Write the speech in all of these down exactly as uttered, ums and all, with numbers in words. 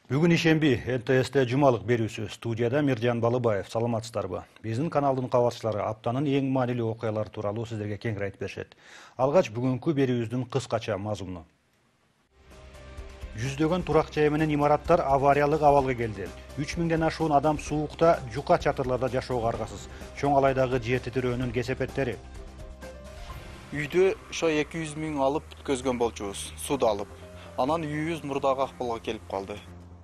Бүгін ишемби эл тэ эсте жумалык берүүсү студияда Миржан Балыбаев. Саламатсыздарбы? Биздин каналдын кабарчылары аптанын эң маанилүү окуялары тууралуу сиздерге кеңири айтып беришет. Алгач бүгүнкү берүүбүздүн кыскача мазмуну. Жүздөгөн турак жай менен имараттар авариялык абалга келди. үч миңден ашуун адам суукта, жука чатырларда жашоого аргасыз. Чоң алайдагы жерти тирөөнүн кесепеттери. Үйдө ошо эки жүз миң алып бүткөзгөн болчубуз, суду алып. Анан үйүбүз мурдагы акыбалга келип калды.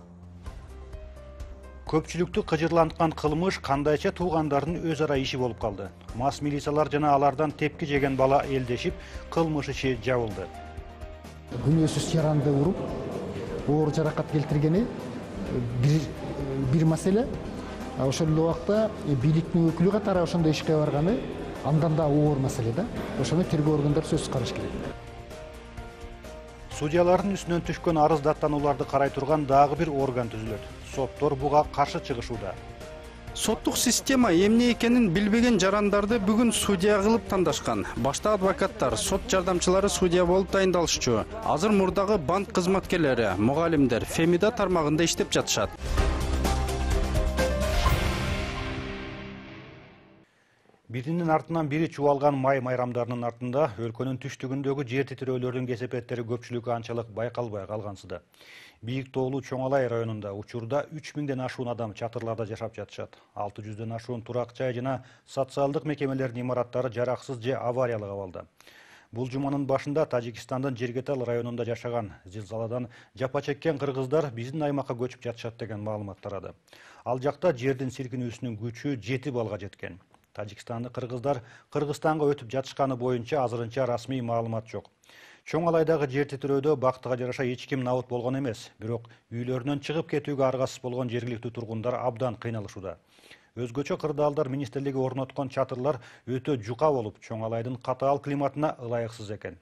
Көпчүлүктү кыжырланткан кылмыш кандайча туугандардын өз ара иши болуп калды. Мас милициялар жана алардан тепки жеген бала элдешип, кылмыш иши жабылды. Күнөөсүз жаранды уруп, оор жаракат келтиргени бир бир маселе. Ошол эле убакта бийликтин өкүлү катары ошондой ишке барганы андан да оор маселе да. Ошону тергөө органдары сөзсүз караш керек. Судьялардын үстүнөн түшкөн арыз даттанууларды карай турган дагы бир орган түзүлөт. Соттор буга каршы чыгышууда. Соттук система эмне экенин билбеген жарандарды бүгүн судья кылып тандашкан. Башта адвокаттар, сот жардамчылары судья болуп дайындалышчу. Азыр мурдагы банк кызматкерлери, мугалимдер Фемида тармагында иштеп жатышат. Биринин артынан бири чубалган май майрамдарынын артында өлкөнүн түштүгүндөгү жер титирөөлөрдүн кесепеттери көпчүлүккө анчалык байкалбай калгансыда. Бийик тоолуу Чоң Алай районунда учурда үч миңден ашуун адам чатырларда жашап жатышат. алты жүздөн ашуун турак жай жана социалдык мекемелердин имараттары жараксыз же авариялык абалда. Бул жуманын башында Тажикстандын Жергетал районунда жашаган зилзаладан жапа чеккен кыргыздар биздин аймакка көчүп жатышат деген маалымат тарады. Ал жакта жердин силкинүүсүнүн күчү жети балга жеткен. Тажикстандык кыргыздар Кыргызстанга өтүп жатышканы боюнча азырынча расмий маалымат жок. Чоң Алайдагы жер титирөөдө бактыга жараша эч ким набыт болгон эмес, бирок үйлөрүнөн чыгып кетүүгө аргасыз болгон жергиликтүү тургундар абдан кыйналышууда. Өзгөчө кырдаалдар министрлиги орноткон чатырлар өтө жука болуп, Чоң Алайдын катаал климатына ылайыксыз экен.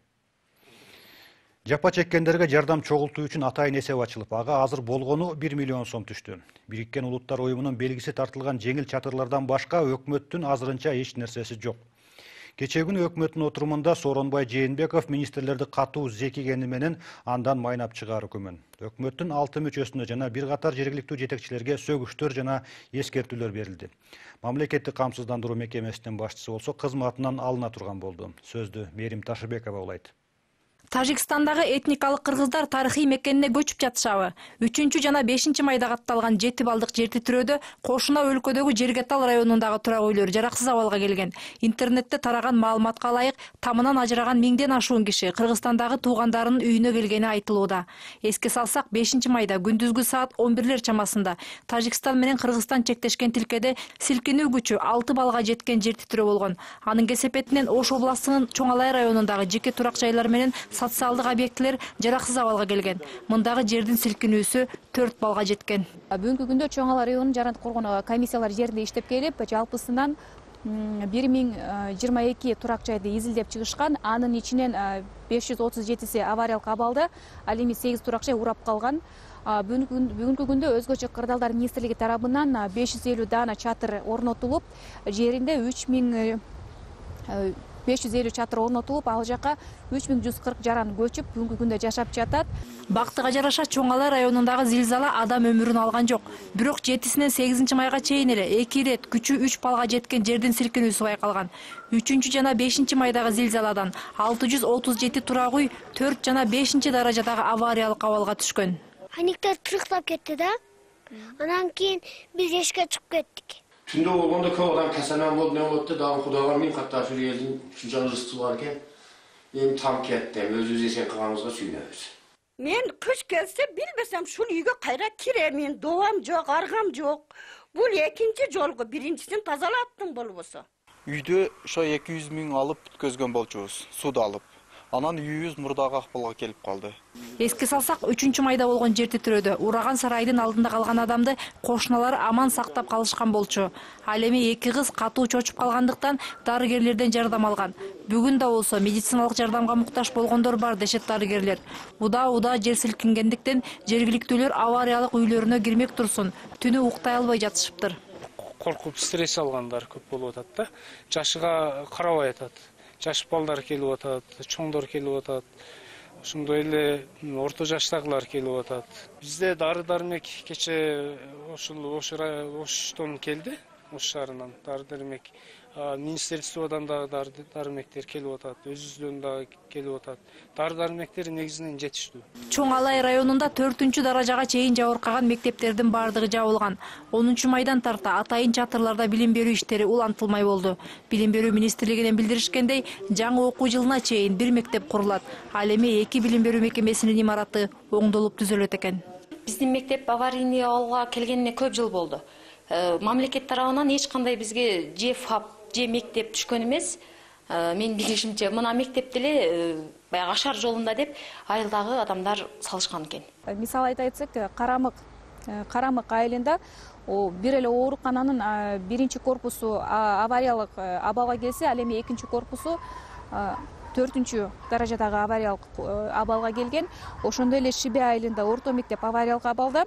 Жапа чеккендерге жардам чогултуу үчүн атайын эсеп ачылып, ага азыр болгону бир миллион сом түштү. Бириккен Улуттар уюмунун белгиси тартылган жеңил чатырлардан башка өкмөттүн азырынча эч нерсеси жок. Кечээ күнү өкмөттүн отурумунда Сооронбай Жээнбеков министрлерди катуу зекигени менен андан майнап чыгаруу күмөн. Өкмөттүн алты мүчөсүнө жана бир катар жергиликтүү жетекчилерге сөгүштөр жана эскертүүлөр берилди. Мамлекеттик камсыздандыруу мекемесинин башчысы болсо кызматынан алына турган болду. Сөздү Мерим Ташыбекова улайт. Тажикстандагы этникалык кыргыздар тарыхый мекенине көчүп жатышабы? үчүнчү жана бешинчи майда катталган жети балдык жер титирөөдө кошуна өлкөдөгү Жергетал районундагы турак үйлөр жараксыз абалга келген. Интернетте тараган маалыматка ылайык, тамынан ажыраган миңден ашуун киши Кыргызстандагы туугандарынын үйүнө келгени айтылууда. Эске салсак, бешинчи майда күндүзгү саат он бирлер чамасында Тажикстан менен Кыргызстан чектешкен тилкеде силкинүү күчү алты балга жеткен жер титирөө болгон. Анын кесепетинен Ош областынын Чоң Алай районундагы жеке турак жайлар менен социалдык объектилер жараксыз абалга келген. Мындагы жердин силкинүүсү төрт балга жеткен. Бүгүнкү күндө Чоң Алай районунун жарандык коргонуу комиссиялар жерде иштеп келип, жалпысынан бир миң жыйырма эки турак жайды изилдеп чыгышкан. Анын ичинен беш жүз отуз жетиси авариялык абалда, ал эми сегиз турак жай урап калган. Бүгүнкү күндө өзгөчө кырдаалдар министрлиги тарабынан беш жүз элүү даана чатыр орнотулуп, жеринде үч миң беш жүз элүү чатыр орнотулуп, ал жака үч миң жүз кырк жаран көчүп, бүгүнкү күндө жашап жатат. Бактыга жараша Чоң Алай районундагы зилзала адам өмүрүн алган жок. Бирок жетисинен сегизинчи майга чейин эле эки ирет күчү үч балга жеткен жердин силкинүүсү байкалган. үчүнчү жана бешинчи майдагы зилзаладан алты жүз отуз жети турак үй төрт жана бешинчи даражадагы авариялык абалга түшкөн. Паниктер тырыктап кетти да. Анан кийин биз эшикке чыгып кеттик. Түндө болгондо көп адам касанан болду, не болду да, дагы Кудайга миң кат ушул элдин ушунча ырысты бар экен. Эми там кетти, өзүбүз эсен кылганыбызга сүйүнөбүз. Мен кыш келсе билбесем ушул үйгө кайра киремин, добам жок, аргам жок. Бул экинчи жолго, биринчисин тазалаттым болбосо. Үйдө ошо эки жүз миң алып бүткөзгөн болчубуз, суду алып. Анан үйүбүз мурдагы акыбалга келип калды. Эске салсак, үчүнчү майда болгон жер титирөөдө ураган сарайдын алдында калган адамды кошуналары аман сактап калышкан болчу. Ал эми эки кыз катуу чочуп калгандыктан дарыгерлерден жардам алган. Бүгүн да болсо медициналык жардамга муктаж болгондор бар дешет дарыгерлер. Уда-уда жер силкингендиктен жергиликтүүлөр авариялык үйлөрүнө кирмек турсун, түнү уктай албай жатышыптыр. Коркуп стресс алгандар көп болуп атат да. Жашыга карабай атат. Жаш балдар келип атат, чоңдор келип атат. ошондой эле орто жаштагылар келип атат. Бизде дары дармек кече ошол Оштон келди, Ош шаарынан дары дармек. Министерстводан да дары дармектер келип атат, өзүбүздөн да келип атат. Дары дармектер негизинен жетиштүү. Чоң Алай районунда төртүнчү даражага чейин жабыркаган мектептердин бардыгы жабылган. онунчу майдан тарта атайын чатырларда билим берүү иштери улантылмай болду. Билим берүү министрлигинен билдиришкендей, жаңы окуу жылына чейин бир мектеп курулат. Ал эми эки билим берүү мекемесинин имараты оңдолуп түзөлөт экен. Биздин мектеп аварийный абалга келгенине көп жыл болду. Мамлекет тарабынан эч кандай бизге же фап, же мектеп түшкөн эмес. Мен билишимче, мына мектепти эле баягы Ашар жолунда деп айылдагы адамдар салышкан экен. Мисал айта кетсек, Карамык, Карамык айылында бир эле оорукананын биринчи корпусу авариялык абалга келсе, ал эми экинчи корпусу төртүнчү даражадагы авариялык абалга келген. Ошондой эле Шибе айылында орто мектеп авариялык абалда,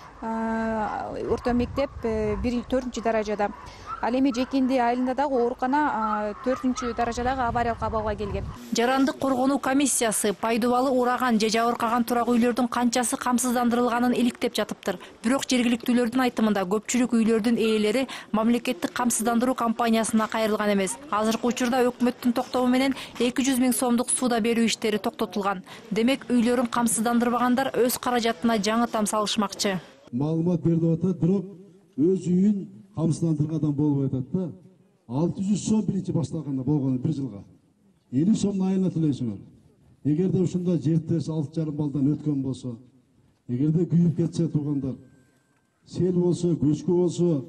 орто мектеп төртүнчү даражада. Ал эми Жекинди айылында дагы оорукана төртүнчү даражадагы авариялык абалга келген. Жарандык коргонуу комиссиясы пайдубалы ураган же жабыркаган турак үйлөрдүн канчасы камсыздандырылганын иликтеп жатыптыр. Бирок жергиликтүүлөрдүн айтымында көпчүлүк үйлөрдүн ээлери мамлекеттик камсыздандыруу компаниясына кайрылган эмес. Азыркы учурда өкмөттүн токтому менен эки жүз миң сомдук сууда берүү иштери токтотулган. Демек үйлөрүн камсыздандырбагандар өз каражатына жаңы там салышмакчы. Маалымат берип атат, бирок өз үйүн камсыздандыргадан болбой атат да. алты жүз сом биринчи башталганда болгон бир жылга. элүү сомдун айына төлөйсүңөр. Эгерде ушунда жертес алты жарым балдан өткөн болсо, эгерде күйүп кетсе туугандар, сел болсо, көчкү болсо,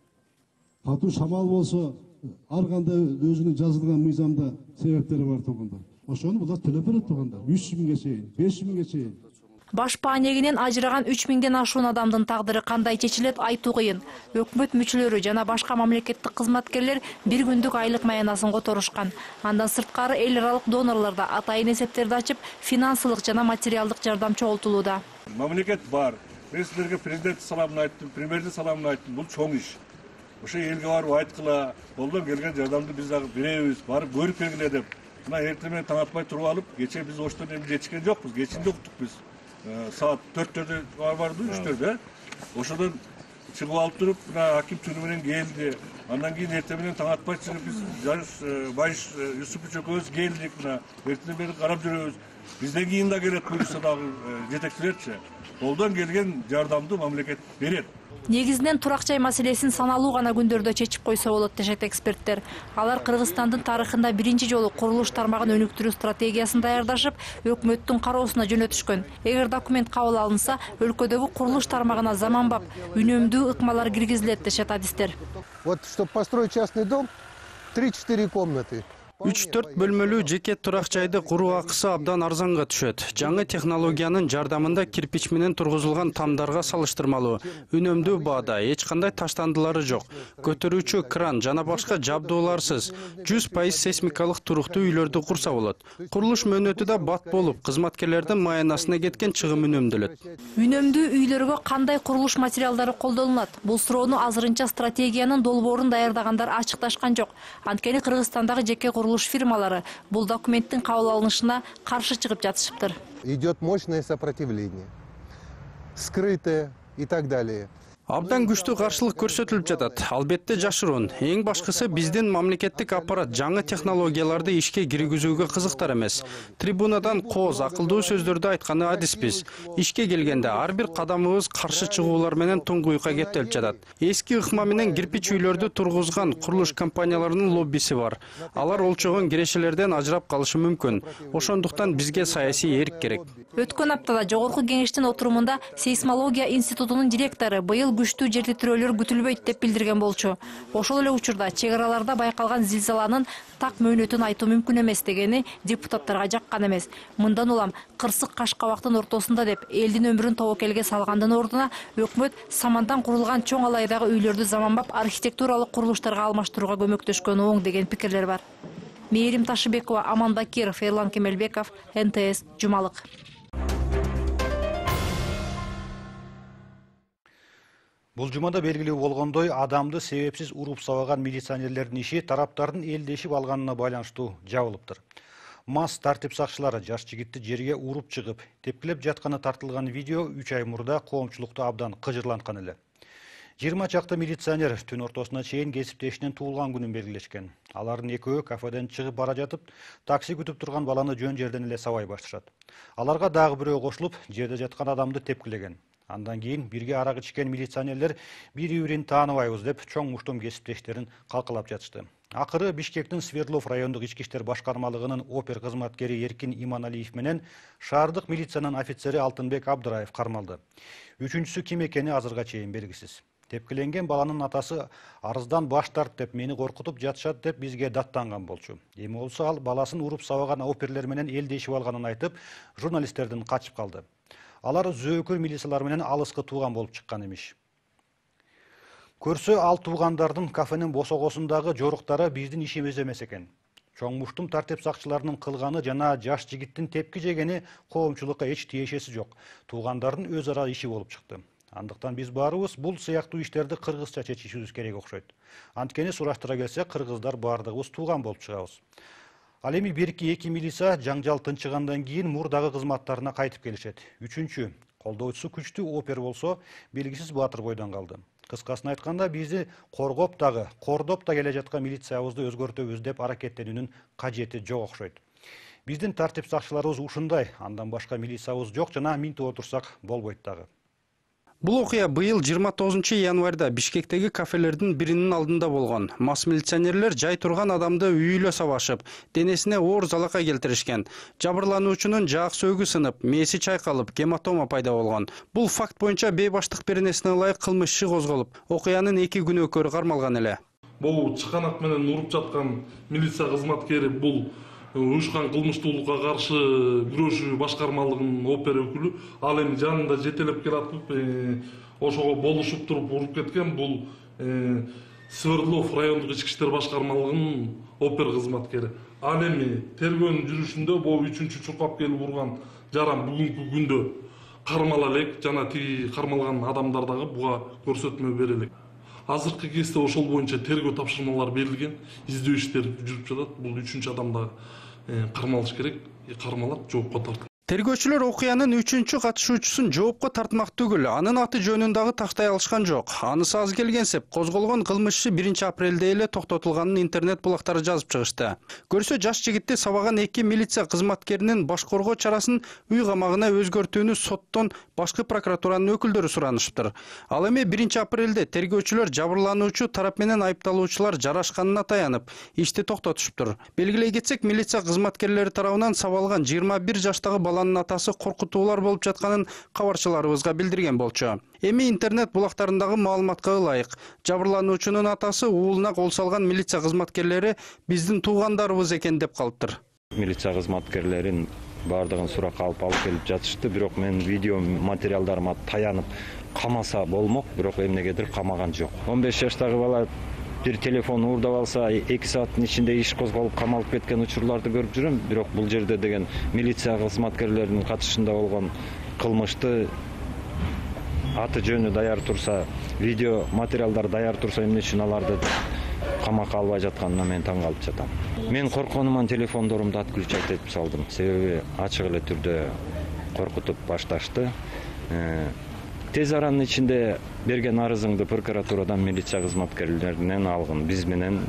катуу шамал болсо, ар кандай өзүнүн жазылган мыйзамда себептери бар туугандар. Ошону булар төлөп берет туугандар. үч жүз миңге чейин, беш жүз миңге чейин. Баш паанегинен ажыраган үч миңден ашуун адамдын тагдыры кандай чечилет айтуу кыйын. Өкмөт мүчөлөрү жана башка мамлекеттик кызматкерлер бир күндүк айлык маянасын которушкан. Андан сырткары эл аралык донорлор да атайын эсептерди ачып, финансылык жана материалдык жардам чогултулууда. Мамлекет бар. Мен силерге президент саламын айттым, премьердин саламын айттым. Бул чоң иш. Ошо элге барып айткыла, колдон келген жардамды биз дагы беребиз, барып көрүп келгиле деп. Мына эртең менен таң атпай туруп алып, кече биз Оштон эми жетишкен жокпуз, кечинде уктук биз. Saat dörtlerde vardı, üçlerde. Oşadan çıkıp alıp durup, hakim tünü menен geldi. Andan keyin ertemenen taң atpay çıkıp biz Baş Yusuf Çököz geldik. Ertene beri karap жүрөбүз. Bizden keyin da gelet buyursa dagı жетекчилерчи. Колдон келген жардамды мамлекет берет. Негизинен турак жай маселесин саналуу гана күндөрдө чечип койсо болот дешет эксперттер. Алар Кыргызстандын тарыхында биринчи жолу курулуш тармагын өнүктүрүү стратегиясын даярдашып, өкмөттүн кароосуна жөнөтүшкөн. Эгер документ кабыл алынса, өлкөдөгү курулуш тармагына заманбап, үнөмдүү ыкмалар киргизилет дешет адистер. Вот чтобы построить частный дом, три-четыре комнаты. үч төрт бөлмөлүү жеке турак жайды куруу акысы абдан арзанга түшөт. Жаңы технологиянын жардамында кирпич менен тургузулган тамдарга салыштырмалуу үнөмдүү баада эч кандай таштандылары жок. Көтөрүүчү кран жана башка жабдууларсыз жүз пайыз сейсмикалык туруктуу үйлөрдү курса болот. Курулуш мөөнөтү да бат болуп, кызматкерлердин маянасына кеткен чыгым үнөмдөлөт. Үнөмдүү үйлөргө кандай курулуш материалдары колдонулат? Бул суроону азырынча стратегиянын долбоорун даярдагандар ачыкташкан жок. Анткени Кыргызстандагы жеке курулуш фирмалары бул документтин кабыл алынышына каршы чыгып жатышыптыр. Идет мощное сопротивление, скрытое и так далее. Абдан күчтүү каршылык көрсөтүлүп жатат. Албетте жашыруун. Эң башкысы биздин мамлекеттик аппарат жаңы технологияларды ишке киргизүүгө кызыктар эмес. Трибунадан кооз акылдуу сөздөрдү айтканы адиспиз. Ишке келгенде ар бир кадамыбыз каршы чыгуулар менен туңгуюкка кептелип жатат. Эски ыкма менен кирпич үйлөрдү тургузган курулуш компанияларынын лоббиси бар. Алар олчогон кирешелерден ажырап калышы мүмкүн. Ошондуктан бизге саясий эрк керек. Өткөн аптада жогорку кеңештин отурумунда сейсмология институтунун директору быйыл күчтүү жер титирөөлөр күтүлбөйт деп билдирген болчу. Ошол эле учурда чек араларда байкалган зилзаланын так мөөнөтүн айтуу мүмкүн эмес дегени депутаттарга жаккан эмес. Мындан улам кырсык кашкабактын ортосунда деп элдин өмүрүн тобокелге салгандын ордуна өкмөт самандан курулган чоң Алайдагы үйлөрдү заманбап архитектуралык курулуштарга алмаштырууга көмөктөшкөн оң деген пикирлер бар. Мээрим Ташыбекова, Аман Бакиров, Эрлан Кемелбеков, эн тэ эс Жумалык. Бул жумада белгилүү болгондой, адамды себепсиз уруп сабаган милиционерлердин иши тараптардын элдешип алганына байланыштуу жабылыптыр. Мас тартип сакчылары жаш жигитти жерге уруп чыгып, тепкилеп жатканы тартылган видео үч ай мурда коомчулукту абдан кыжырланткан эле. жыйырма чакты милиционер түн ортосуна чейин кесиптешинин туулган күнүн белгилешкен. Алардын экөө кафеден чыгып бара жатып, такси күтүп турган баланы жөн жерден эле сабай башташат. Аларга дагы бирөө кошулуп, жерде жаткан адамды тепкилеген. Андан кийин бирге арак ичкен милиционерлер бири-бирин тааныбайбыз деп чоң муштум кесиптештерин калкалап жатышты. Акыры Бишкектин Свердлов райондук ички иштер башкармалыгынын опер кызматкери Эркин Иманалиев менен шаардык милициянын офицери Алтынбек Абдыраев кармалды. Үчүнчүсү ким экени азырга чейин белгисиз. Тепкиленген баланын атасы арыздан баш тарт деп мени коркутуп жатышат деп бизге даттанган болчу. Эми болсо ал баласын уруп сабаган оперлер менен элдешип алганын айтып, журналисттердин качып калды. Алар зөөкөр милициялар менен алыскы тууган болуп чыккан эмиш. Көрсө ал туугандардын кафенин босогосундагы жоруктары биздин ишибиз эмес экен. Чоң муштум тартип сакчыларынын кылганы жана жаш жигиттин тепки жегени коомчулукка эч тиешеси жок. Туугандардын өз ара иши болуп чыкты. Андыктан биз баарыбыз бул сыяктуу иштерди кыргызча чечишибиз керек окшойт. Анткени сураштыра келсе кыргыздар баардыгыбыз тууган болуп чыгабыз. Ал эми берки эки милиция жаңжал тынчыгандан кийин мурдагы кызматтарына кайтып келишет. Үчүнчү, колдоочусу күчтүү опер болсо, белгисиз баатыр бойдон калды. Кыскасын айтканда, бизди коргоп дагы, кордоп да келе жаткан милициябызды өзгөртөбүз деп аракеттенүүнүн кажети жок окшойт. Биздин тартип сакчыларыбыз ушундай, андан башка милициябыз жок жана минтип отурсак болбойт дагы. Бул окуя быйыл жыйырма тогузунчу январда Бишкектеги кафелердин биринин алдында болгон. Мас милиционерлер жай турган адамды үйүлө сабашып, денесине оор залакай келтиришкен. Жабырлануучунун жаак сөөгү сынып, мээси чайкалып, гематома пайда болгон. Бул факт боюнча бейбаштык беренесине ылайык кылмыш иши козголуп, окуянын эки күнөөкөрү кармалган эле. Бул чыканак менен уруп жаткан милиция кызматкери бул уюшкан кылмыштуулукка каршы күрөшүү башкармалыгынын опер өкүлү. Ал эми жанында жетелеп келатып, ошого болушуп туруп уруп кеткен. Бул Свердлов райондук ички иштер башкармалыгынын опер кызматкери. Ал эми тергөөнүн жүрүшүндө бул үчүнчү чуркап келип урган жаран бүгүнкү күндө кармала элек жана тиги кармалган адамдар дагы буга көрсөтмө бере элек. Азыркы кезде ошол боюнча тергөө тапшырмалары берилген, издөө иштери жүрүп жатат. Бул үчүнчү адамда кармалыш керек, кармалат, жоопко тартылат. Тергөөчүлөр окуянын үчүнчү катышуучусун жоопко тартмак түгүл, анын аты жөнүн дагы тактай алышкан жок. Анысы аз келгенсип, козголгон кылмыш иши биринчи апрелде эле токтотулганын интернет булактары жазып чыгышты. Көрсө жаш жигитти сабаган эки милиция кызматкеринин баш коргоо чарасын үй камагына өзгөртүүнү соттон башкы прокуратуранын өкүлдөрү суранышыптыр. Ал эми биринчи апрелде тергөөчүлөр жабырлануучу тарап менен айыпталуучулар жарашканына таянып, ишти токтотушуптур. Белгилей кетсек, милиция кызматкерлери тарабынан сабалган жыйырма бир жаштагы баланын атасы коркутуулар болуп жатканын кабарчыларыбызга билдирген болчу. Эми интернет булактарындагы маалыматка ылайык, жабырлануучунун атасы уулуна кол салган милиция кызматкерлери биздин туугандарыбыз экен деп калыптыр. Милиция кызматкерлерин бардыгын суракка алып алып келип жатышты, бирок мен видео материалдарыма таянып камаса болмок, бирок эмнегедир камаган жок. он беш жаштагы бала бир телефон уурдап алса, эки сааттын ичинде иш козголуп камалып кеткен учурларды көрүп жүрөм, бирок бул жерде деген милиция кызматкерлеринин катышында болгон кылмышты аты жөнү даяр турса, видео материалдар даяр турса, эмне үчүн аларды камакка албай жатканына мен таң калып жатам. Мен коркконуман телефондорумду отключать этип салдым. Себеби ачык эле түрдө коркутуп башташты. Тез аранын ичинде берген арызыңды прокуратурадан милиция кызматкерлеринен алгын. Биз менен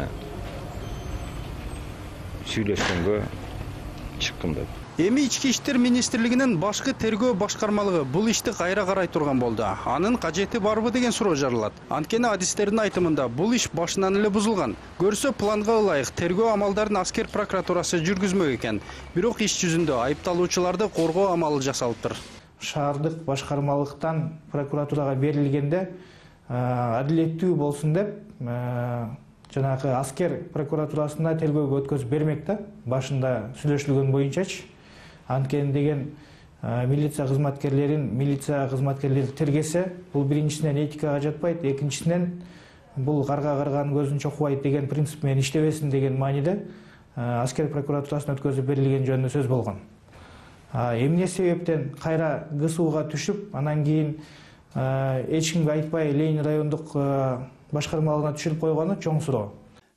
сүйлөшкөнгө чыккын деп. Эми ички иштер министрлигинин башкы тергөө башкармалыгы бул ишти кайра карай турган болду. Анын кажети барбы деген суроо жарылат. Анткени адистердин айтымында бул иш башынан эле бузулган. Көрсө планга ылайык тергөө амалдарын аскер прокуратурасы жүргүзмөк экен. Бирок иш жүзүндө айыпталуучуларды коргоо амалы жасалыптыр. Шаардык башкармалыктан прокуратурага берилгенде адилеттүү болсун деп жанагы аскер прокуратурасына тергөөгө өткөзүп бермек да, башында сүйлөшүлгөн боюнчачы. Анткени деген милиция кызматкерлерин милиция кызматкерлери тергесе, бул биринчисинен этикага жатпайт, экинчисинен бул карга карганын көзүн чокубайт деген принцип менен иштебесин деген мааниде аскер прокуратурасына өткөзүп берилген жөнүндө сөз болгон. Эмне себептен кайра ГСУга түшүп, анан кийин эч кимге айтпай Ленин райондук башкармалыгына түшүрүп койгону чоң суроо.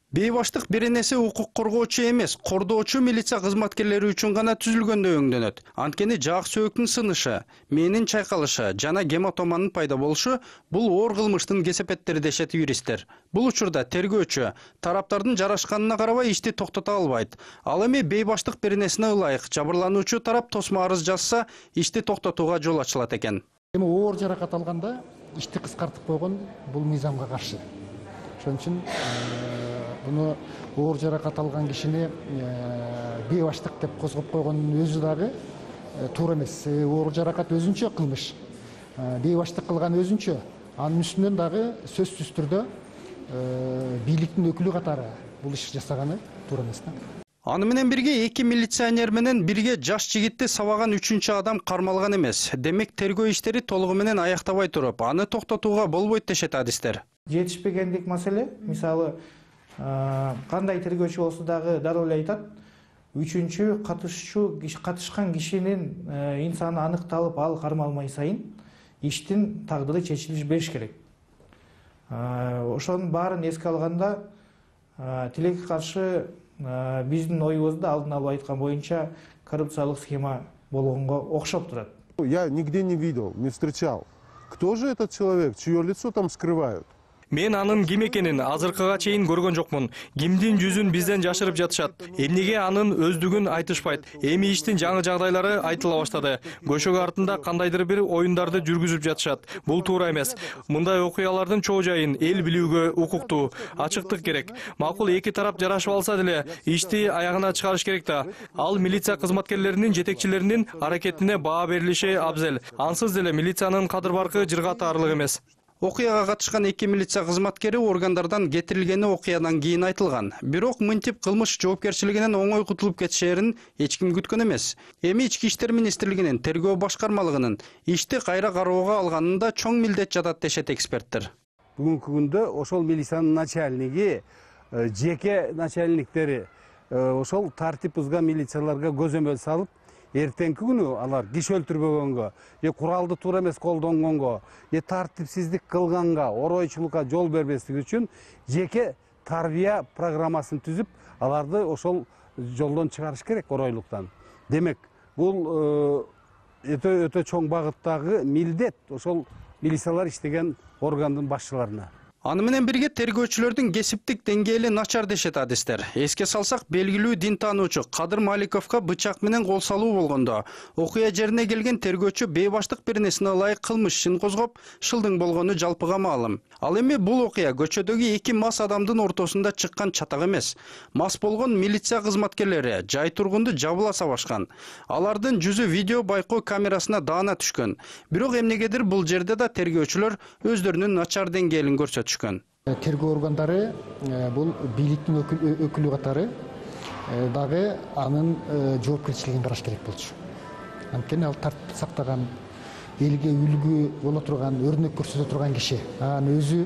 Бейбаштык беренеси укук коргоочу эмес, кордоочу милиция кызматкерлери үчүн гана түзүлгөндөй өңдөнөт. Анткени жаак сөөктүн сынышы, мээнин чайкалышы жана гематоманын пайда болушу бул оор кылмыштын кесепеттери дешет юристтер. Бул учурда тергөөчү тараптардын жарашканына карабай ишти токтото албайт. Ал эми бейбаштык беренесине ылайык жабырлануучу тарап тосмо арыз жазса, ишти токтотууга жол ачылат экен. Эми оор жаракат алганда ишти кыскартып койгон бул мыйзамга каршы. Ошон үчүн буну оор жаракат алган кишини бейбаштык деп козгоп койгондун өзү дагы туура эмес. Оор жаракат өзүнчө кылмыш. Бейбаштык кылган өзүнчө. Анын үстүнөн дагы сөзсүз түрдө бийликтин өкүлү катары бул иш жасаганы туура эмес да. Аны менен бирге эки милиционер менен бирге жаш жигитти сабаган үчүнчү адам кармалган эмес. Демек тергөө иштери толугу менен аяктабай туруп, аны токтотууга болбойт дешет адистер. Жетишпегендик маселе, мисалы, кандай тергөөчү болсо дагы дароо эле айтат, үчүнчү катышчу катышкан кишинин инсаны аныкталып, ал кармалмай сайын иштин тагдыры чечилиш бериш керек. Ошонун баарын эске алганда, тилекке каршы биздин оюбузда алдын ала айткан боюнча коррупциялык схема болгонго окшоп турат. Я нигде не видел, не встречал. Кто же этот человек, чье лицо там скрывают? Мен анын ким экенин азыркыга чейин көргөн жокмун. Кимдин жүзүн бизден жашырып жатышат. Эмнеге анын өздүгүн айтышпайт? Эми иштин жаңы жагдайлары айтыла баштады. Көшөгө артында кандайдыр бир оюндарды жүргүзүп жатышат. Бул туура эмес. Мындай окуялардын чоо жайын эл билүүгө укуктуу, ачыктык керек. Макул эки тарап жарашып алса деле ишти аягына чыгарыш керек да. Ал милиция кызматкерлеринин жетекчилеринин аракетине баа берилиши абзел. Ансыз деле милициянын кадыр баркы жырга таарлык эмес. Окуяга катышкан эки милиция кызматкери органдардан кетирилгени окуядан кийин айтылган. Бирок мынтип кылмыш жоопкерчилигинен оңой кутулуп кетишерин эч ким күткөн эмес. Эми Ички иштер министрлигинин тергөө башкармалыгынын ишти кайра кароого алганында чоң милдет жатат дешет эксперттер. Бүгүнкү күндө ошол милициянын начальниги, жеке начальниктери ошол тартип бузган милицияларга көзөмөл салып, эртеңки күнү алар киши өлтүрбөгөнгө, же куралды туура эмес колдонгонго, же тартипсиздик кылганга, оройчулукка жол бербестик үчүн жеке тарбия программасын түзүп, аларды ошол жолдон чыгарыш керек, оройлуктан. Демек, бул өтө өтө чоң багыттагы милдет ошол милициялар иштеген органдын башчыларына. Аны менен бирге тергөөчүлөрдүн кесиптик деңгээли начар дешет адистер. Эске салсак, белгилүү дин таануучу Кадыр Маликовго бычак менен кол салуу болгондо, окуя жерине келген тергөөчү бейбаштык беренесине ылайык кылмыш ишин козгоп, шылдың болгону жалпыга маалым. Ал эми бул окуя көчөдөгү эки мас адамдын ортосунда чыккан чатак эмес. Мас болгон милиция кызматкерлери жай тургунду жабыла сабашкан. Алардын жүзү видео байкоо камерасына даана түшкөн. Бирок эмнегедир бул жерде да тергөөчүлөр өздөрүнүн начар деңгээлин көрсөтүшкөн. Тергөө органдары бул бийликтин өкүлү катары дагы анын жоопкерчилигин караш керек болчу. Анткени ал тартип сактаган, элге үлгү боло турган, өрнөк көрсөтө турган киши. Анын өзү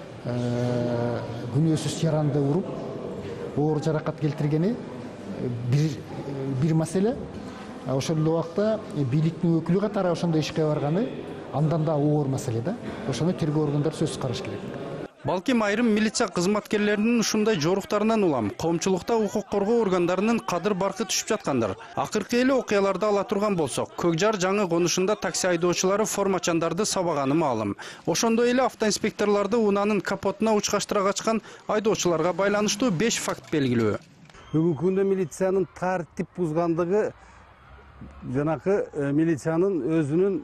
күнөөсүз яранды уруп, оор жаракат келтиргени бир бир маселе. Ошол эле убакта бийликтин өкүлү катары ошондой ишке барганы андан да оор маселе да. Ошону тергөө органдары сөзсүз караш керек. Балким айрым милиция кызматкерлеринин ушундай жоруктарынан улам, коомчулукта укук коргоо органдарынын кадыр баркы түшүп жаткандар. Акыркы эле окуяларды ала турган болсок, Көк Жар жаңы конушунда такси айдоочулары формачандарды сабаганы маалым. Ошондой эле автоинспекторлорду унаанын капотуна учкаштыра качкан айдоочуларга байланыштуу беш факт белгилүү. Бүгүнкү күндө милициянын тартип бузгандыгы жанакы милициянын өзүнүн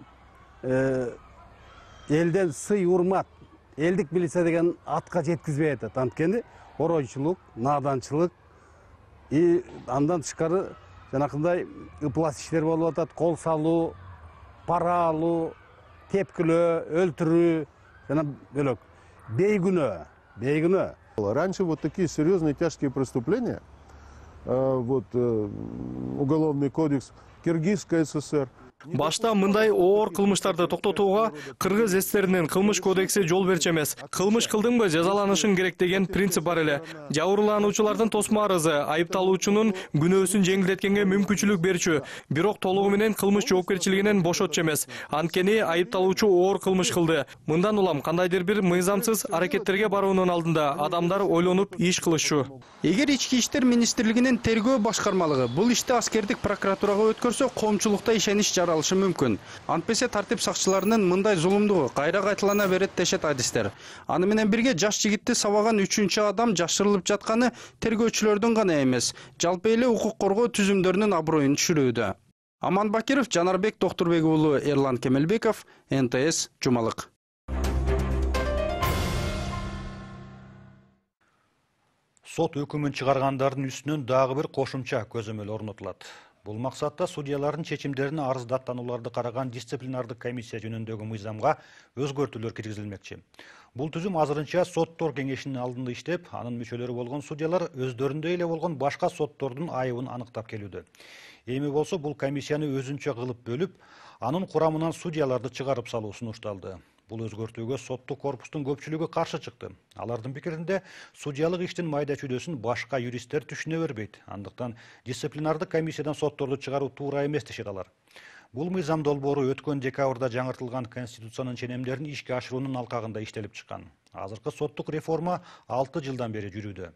элден сый урмат, элдик милиция деген атка жеткизбей атат. Анткени оройчулук, нааданчылык и андан тышкары жанакындай ыплас иштер болуп атат. Кол салуу, пара алуу, тепкилөө, өлтүрүү жана бөлөк. Бейгүнөө, бейгүнөө. Раньше вот такие серьезные тяжкие преступления, вот уголовный кодекс Киргизской ССР, Башта мындай оор кылмыштарды токтотууга Кыргыз эстеринин кылмыш кодекси жол берчү эмес. Кылмыш кылдыңбы жазаланышың керек деген принцип бар эле. Жабырлануучулардын тосмо арызы айыпталуучунун күнөөсүн жеңилдеткенге мүмкүнчүлүк берчү, бирок толугу менен кылмыш жоопкерчилигинен бошотчу эмес. Анткени айыпталуучу оор кылмыш кылды. Мындан улам кандайдыр бир мыйзамсыз аракеттерге баруунун алдында адамдар ойлонуп иш кылышчу. Эгер ички иштер министрлигинин тергөө башкармалыгы бул ишти аскердик прокуратурага өткөрсө, коомчулукта ишенич жаралышы мүмкүн. Антпесе тартип сакчыларынын мындай зулумдугу кайра кайталана берет дешет адистер. Аны менен бирге жаш жигитти сабаган үчүнчү адам жашырылып жатканы тергөөчүлөрдүн гана эмес, жалпы эле укук коргоо түзүмдөрүнүн аброюн түшүрүүдө. Аман Бакиров, Жанарбек Доктурбек уулу, Эрлан Кемелбеков, эн тэ эс Жумалык. Сот өкүмүн чыгаргандардын үстүнөн дагы бир кошумча көзөмөл орнотулат. Бул максатта судьялардын чечимдерине арыздаттануларды караган дисциплинардык комиссия жөнүндөгү мыйзамга өзгөртүүлөр киргизилмекчи. Бул түзүм азырынча соттор кеңешинин алдында иштеп, анын мүчөлөрү болгон судьялар өздөрүндөй эле болгон башка соттордун айыбын аныктап келүүдө. Эми болсо бул комиссияны өзүнчө кылып бөлүп, анын курамынан судьяларды чыгарып салуу сунушталды. Бул өзгөртүүгө соттук корпустун көпчүлүгү каршы чыкты. Алардын пикиринде судьялык иштин майда чүйдөсүн башка юристтер түшүнө бербейт. Андыктан дисциплинардык комиссиядан сотторду чыгаруу туура эмес дешет алар. Бул мыйзам долбоору өткөн декабрда жаңыртылган Конституциянын ченемдерин ишке ашыруунун алкагында иштелип чыккан. Азыркы соттук реформа алты жылдан бери жүрүүдө.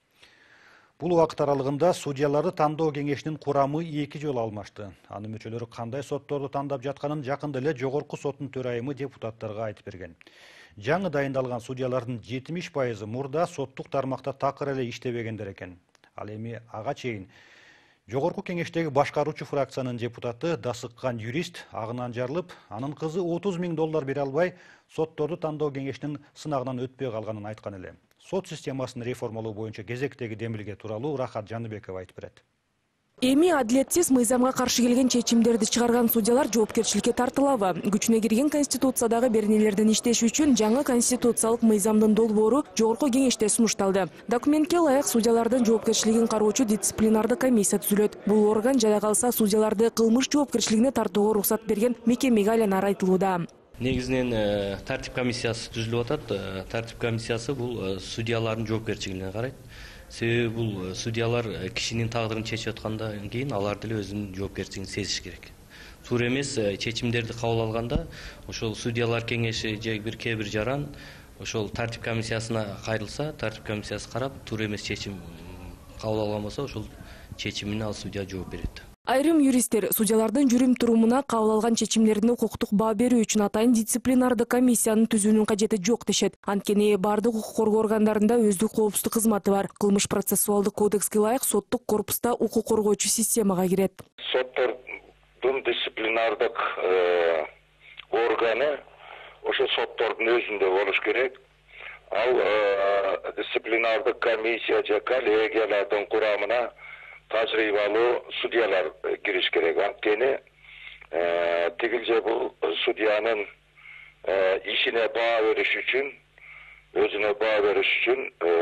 Бул убакыт аралыгында судьяларды тандоо кеңешинин курамы эки жолу алмашты. Анын мүчөлөрү кандай сотторду тандап жатканын жакында эле жогорку соттун төрайымы депутаттарга айтып берген. Жаңы дайындалган судьялардын жетимиш пайызы мурда соттук тармакта такыр эле иштебегендер экен. Ал эми ага чейин жогорку кеңештеги башкаруучу фракциянын депутаты дасыккан юрист агынан жарылып, анын кызы отуз миң доллар бере албай, сотторду тандоо кеңешинин сынагынан өтпөй калганын айткан эле. Сот системасын реформалоо боюнча кезектеги демилге тууралуу Рахат Жаныбекова айтып берет. Эми адилетсиз мыйзамга каршы келген чечимдерди чыгарган судьялар жоопкерчиликке тартылабы? Күчүнө кирген Конституциядагы беренелердин иштеши үчүн жаңы конституциялык мыйзамдын долбоору жогорку кеңеште сунушталды. Документке ылайык судьялардын жоопкерчилигин кароочу дисциплинардык комиссия түзүлөт. Бул орган жада калса судьяларды кылмыш жоопкерчилигине тартууга уруксат берген мекемеге айланары айтылууда. Негизинен тартип комиссиясы түзүлүп атат. Тартип комиссиясы бул судьялардын жоопкерчилигине карайт. Себеби бул судьялар кишинин тагдырын чечип аткандан кийин алар деле өзүнүн жоопкерчилигин сезиш керек. Туура эмес чечимдерди кабыл алганда ошол судьялар кеңеши же бир кээ бир жаран ошол тартип комиссиясына кайрылса, тартип комиссиясы карап туура эмес чечим кабыл алган болсо, ошол чечимине ал судья жооп берет. Айрым юристтер судьялардын жүрүм турумуна кабыл алган чечимдерине укуктук баа берүү үчүн атайын дисциплинардык комиссиянын түзүүнүн кажети жок дешет. Анткени бардык укук коргоо органдарында өздүк коопсуздук кызматы бар. Кылмыш процессуалдык кодекске ылайык соттук корпуста укук коргоочу системага кирет. Соттордун дисциплинардык органы ошо соттордун өзүндө болуш керек. Ал дисциплинардык комиссия же коллегиялардын курамына тажрыйбалуу судьялар кириш керек. Анткени тигил же бул судьянын ишине баа бериш үчүн, өзүнө баа бериш үчүн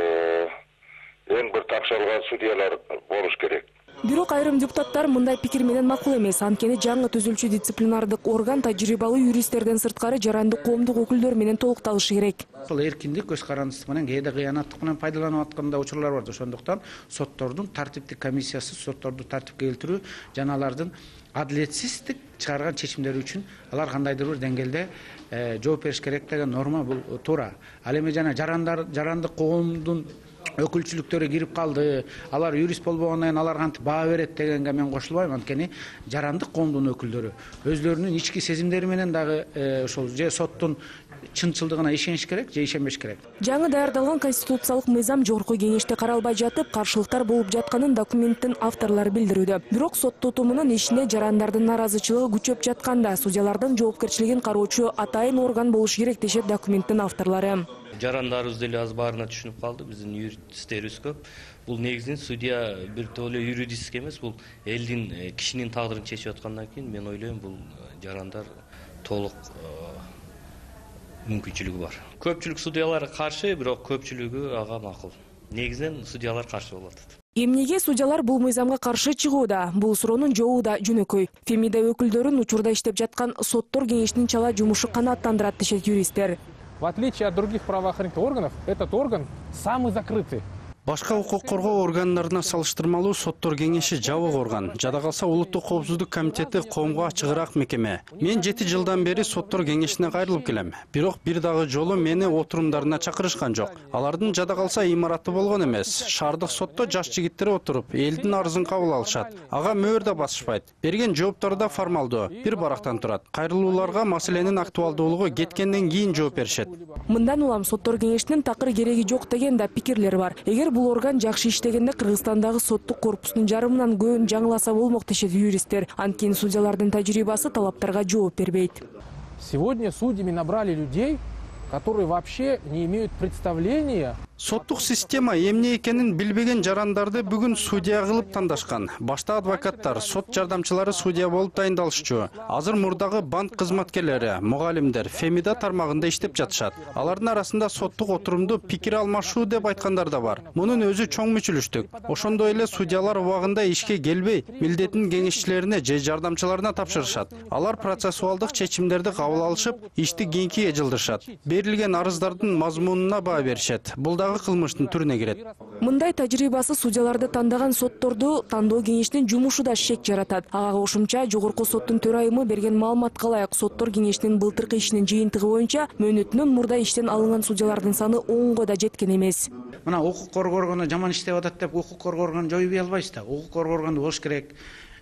эң бир тапшырылган судьялар болуш керек. Бирок айрым депутаттар мындай пикир менен макул эмес. Анткени жаңы түзүлчү дисциплинардык орган тажрыйбалуу юристтерден сырткары жарандык коомдук өкүлдөр менен толукталышы керек. Бул эркиндик, көз карандысыздык менен, кээде кыянаттык менен пайдаланып атканда учурлар бар. Ошондуктан соттордун тартиптик комиссиясы сотторду тартипке келтирүү жана алардын адилетсиздик чыгарган чечимдери үчүн алар кандайдыр бир деңгээлде жооп бериш керек деген норма бул туура. Ал эми жана жарандар жарандык коомдун өкүлчүлүктөрү кирип калды, алар юрист болбогондон кийин алар кантип баа берет дегенге мен кошулбайм. Анткени жарандык коомдун өкүлдөрү өздөрүнүн ички сезимдери менен дагы ошол же соттун чынчылдыгына ишениш керек, же ишенбеш керек. Жаңы даярдалган конституциялык мыйзам жогорку кеңеште каралбай жатып, каршылыктар болуп жатканын документтин авторлору билдирүүдө. Бирок сот тутумунун ишине жарандардын наразычылыгы күчөп жатканда судьялардын жоопкерчилигин кароочу атайын орган болуш керек дешет документтин авторлору. Жарандарыбыз деле аз баарына түшүнүп калды, биздин юристтерибиз көп. Бул негизинен судья бир толе юридический эмес, бул элдин кишинин тагдырын чечип аткандан кийин мен ойлойм бул жарандар толук мүмкүнчүлүгү бар. Көпчүлүк судьялар каршы, бирок көпчүлүгү ага макул. Негизинен судьялар каршы болуп атат. Эмнеге судьялар бул мыйзамга каршы чыгууда? Бул суроонун жообу да жөнөкөй. Фемида өкүлдөрүн учурда иштеп жаткан соттор кеңешинин чала жумушу канааттандырат дешет юристтер. В отличие от других правоохранительных органов, этот орган самый закрытый. Башка укук коргоо органдарына салыштырмалуу соттор кеңеши жабык орган. Жада калса Улуттук коопсуздук комитети коомго ачыгыраак мекеме. Мен жети жылдан бери соттор кеңешине кайрылып келем. Бирок бир дагы жолу мени отурумдарына чакырышкан жок. Алардын жада калса имараты болгон эмес. Шаардык сотто жаш жигиттер отуруп, элдин арызын кабыл алышат. Ага мөөр да басышпайт. Берген жооптор да формалдуу, бир барактан турат. Кайрылууларга маселенин актуалдуулугу кеткенден кийин жооп беришет. Мындан улам соттор кеңешинин такыр кереги жок деген да пикирлер бар. Эгер бул орган жакшы иштегенде Кыргызстандагы соттук корпустун жарымынан көбүн жаңыласа болмок дешет юристтер. Анткени судьялардын тажрыйбасы талаптарга жооп бербейт. Сегодня судьями набрали людей, которые вообще не имеют представления. Соттук система эмне экенин билбеген жарандарды бүгүн судья кылып тандашкан. Башта адвокаттар, сот жардамчылары судья болуп дайындалышчу. Азыр мурдагы банк кызматкерлери, мугалимдер Фемида тармагында иштеп жатышат. Алардын арасында соттук отурумду пикир алмашуу деп айткандар да бар. Мунун өзү чоң мүчүлүштүк. Ошондой эле судьялар убагында ишке келбей, милдетин кеңешчилерине же жардамчыларына тапшырышат. Алар процессуалдык чечимдерди кабыл алышып, ишти кийинкиге жылдырышат. Берилген арыздардын мазмунуна баа беришет. Бул кылмыштын түрүнө кирет. Мындай тажрыйбасы судьяларды тандаган сотторду тандоо кеңешинин жумушу да шек жаратат. Ага кошумча жогорку соттун төрайымы берген маалыматка ылайык соттор кеңешинин былтыркы ишинин жыйынтыгы боюнча мөөнөтүнөн мурда иштен алынган судьялардын саны онго да жеткен эмес. Мына укук коргоо органы жаман иштеп атат деп укук коргоо органын жойбой албайсыз да. Укук коргоо органы болуш керек.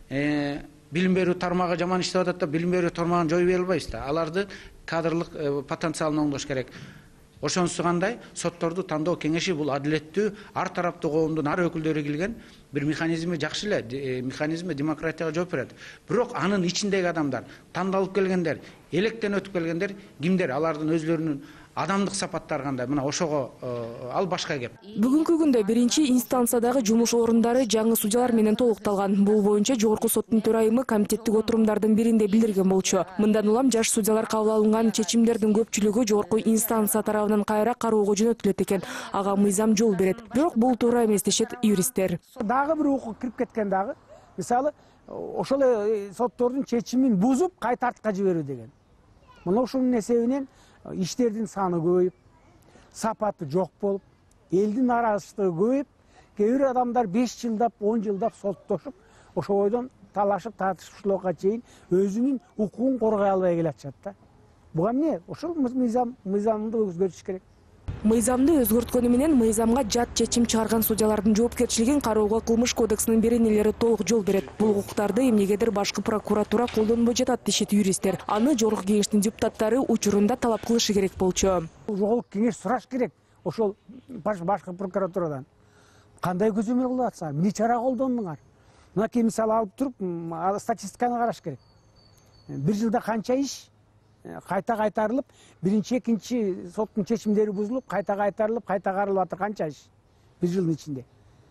Билим берүү тармагы жаман иштеп атат деп билим берүү тармагын жойбой албайсыз да. Аларды кадрлык потенциалын оңдош керек. Ошонусу кандай сотторду тандоо кеңеши бул адилеттүү, ар тараптуу коомдун ар өкүлдөрү килген бир механизми жакшы эле, механизми демократияга жооп берет. Бирок анын ичиндеги адамдар, тандалып келгендер, электен өтүп келгендер кимдер? Алардын өзлөрүнүн адамдык сапаттары кандай? Мына ошого ал башка кеп. Бүгүнкү күндө биринчи инстанциядагы жумуш орундары жаңы судьялар менен толукталган. Бул боюнча жогорку соттун төрайымы комитеттик отурумдардын биринде билдирген болчу. Мындан улам жаш судьялар кабыл алынган чечимдердин көпчүлүгү жогорку инстанция тарабынан кайра кароого жөнөтүлөт экен. Ага мыйзам жол берет. Бирок бул туура эмес дешет юристтер. Дагы бир укук кирип кеткен дагы. Мисалы, ошол соттордун чечимин бузуп кайта артка жиберүү деген. Мына ошонун эсебинен иштердин саны көбөйүп, сапаты жок болуп, элдин араздыгы көбөйүп, кээ бир адамдар беш жылдап, он жылдап соттошуп, ошо бойдон талашып, тартышууларга чейин өзүнүн укугун коргой албай келатышат да. Буга эмне? Ошол мыйзам, мыйзамды өзгөртүш керек. Мыйзамды өзгөрткөнү менен мыйзамга жат чечим чыгарган судьялардын жоопкерчилигин кароого кылмыш кодексинин беренелери толук жол берет. Бул укуктарды эмнегедир башкы прокуратура колдонбой жатат дешет юристтер. Аны жогорку кеңештин депутаттары учурунда талап кылышы керек болчу. Жогорку кеңеш сураш керек. Ошол башкы прокуратурадан кандай көзөмөл кылып атсаңар, эмне чара колдондуңар? Мынакей мисалы алып туруп, статистиканы караш керек. Бир жылда канча иш кайта кайтарылып, биринчи, экинчи соттун чечимдери бузулуп, кайта кайтарылып, кайта каралып атыр канча иш бир жылдын ичинде.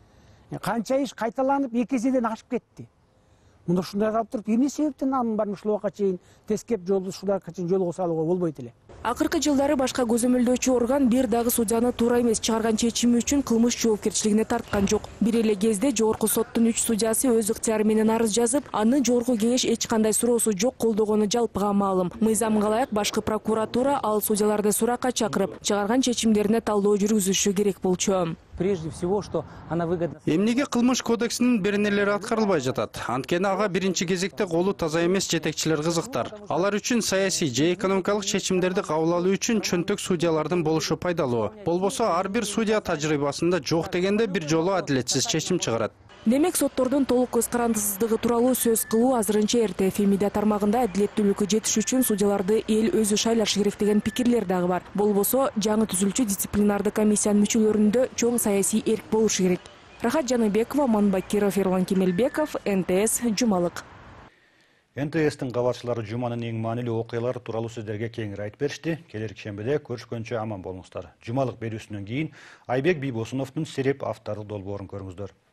Канча иш кайталанып эки эседен ашып кетти. Мында ушундай алып туруп, эмне себептен анын баарын ушул убакка чейин тескеп жолду ушул убакка чейин жолго салууга болбойт эле. Акыркы жылдары башка көзөмөлдөөчү орган бир дагы судьяны туура эмес чыгарган чечими үчүн кылмыш жоопкерчилигине тарткан жок. Бир эле кезде жогорку соттун үч судьясы өз ыктыяры менен арыз жазып, аны жогорку кеңеш эч кандай суроосу жок колдогону жалпыга маалым. Мыйзамга ылайык башкы прокуратура ал судьяларды суракка чакырып, чыгарган чечимдерине талдоо жүргүзүшү керек болчу. Прежде всего, что она выгодна. Эмнеге кылмыш кодексинин беренелери аткарылбай жатат? Анткени ага биринчи кезекте колу таза эмес жетекчилер кызыктар. Алар үчүн саясий же экономикалык чечимдерди кабыл алуу үчүн чөнтөк судьялардын болушу пайдалуу. Болбосо ар бир судья тажрыйбасында жок дегенде бир жолу адилетсиз чечим чыгарат. Демек соттордун толук көз карандысыздыгы тууралуу сөз кылуу азырынча эрте. Фемида тармагында адилеттүүлүккө жетиш үчүн судьяларды эл өзү шайлашы керек деген пикирлер дагы бар. Болбосо жаңы түзүлчү дисциплинардык комиссиянын мүчөлөрүндө чоң саясий эрк болушу керек. Рахат Жаныбекова, Манбакиров, Ерлан Кемелбеков, эн тэ эс, Жумалык. эн тэ эстин кабарчылары жуманын эң маанилүү окуялары тууралуу сиздерге кеңири айтып беришти. Келер шембиде көрүшкөнчө аман болуңуздар. Жумалык берүүсүнөн кийин Айбек Бийбосуновдун Сереп автордук долбоорун көрүңүздөр.